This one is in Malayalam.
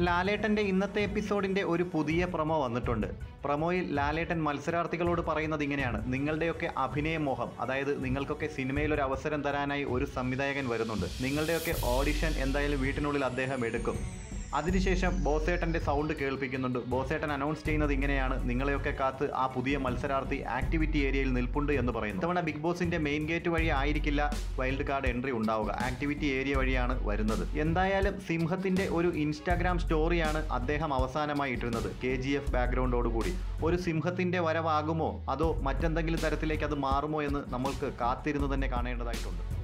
ലാലേട്ടൻ്റെ ഇന്നത്തെ എപ്പിസോഡിൻ്റെ ഒരു പുതിയ പ്രൊമോ വന്നിട്ടുണ്ട്. പ്രൊമോയിൽ ലാലേട്ടൻ മത്സരാർത്ഥികളോട് പറയുന്നത് ഇങ്ങനെയാണ്: നിങ്ങളുടെയൊക്കെ അഭിനയ മോഹം, അതായത് നിങ്ങൾക്കൊക്കെ സിനിമയിൽ ഒരു അവസരം തരാനായി ഒരു സംവിധായകൻ വരുന്നുണ്ട്. നിങ്ങളുടെയൊക്കെ ഓഡിഷൻ എന്തായാലും വീട്ടിനുള്ളിൽ അദ്ദേഹം എടുക്കും. അതിനുശേഷം ബോസേട്ടൻ്റെ സൗണ്ട് കേൾപ്പിക്കുന്നുണ്ട്. ബോസേട്ടൻ അനൗൺസ് ചെയ്യുന്നത് ഇങ്ങനെയാണ്: നിങ്ങളെയൊക്കെ കാത്ത് ആ പുതിയ മത്സരാർത്ഥി ആക്ടിവിറ്റി ഏരിയയിൽ നിൽപ്പുണ്ട് എന്ന് പറയുന്നു. ഇത്തവണ ബിഗ് ബോസിൻ്റെ മെയിൻ ഗേറ്റ് വഴി ആയിരിക്കില്ല വൈൽഡ് കാർഡ് എൻട്രി ഉണ്ടാവുക, ആക്ടിവിറ്റി ഏരിയ വഴിയാണ് വരുന്നത്. എന്തായാലും സിംഹത്തിൻ്റെ ഒരു ഇൻസ്റ്റാഗ്രാം സ്റ്റോറിയാണ് അദ്ദേഹം അവസാനമായി ഇട്ടിരുന്നത്, KGF ബാക്ക്ഗ്രൗണ്ടോടുകൂടി. ഒരു സിംഹത്തിൻ്റെ വരവാകുമോ അതോ മറ്റെന്തെങ്കിലും തരത്തിലേക്ക് അത് മാറുമോ എന്ന് നമ്മൾക്ക് കാത്തിരുന്ന് തന്നെ കാണേണ്ടതായിട്ടുണ്ട്.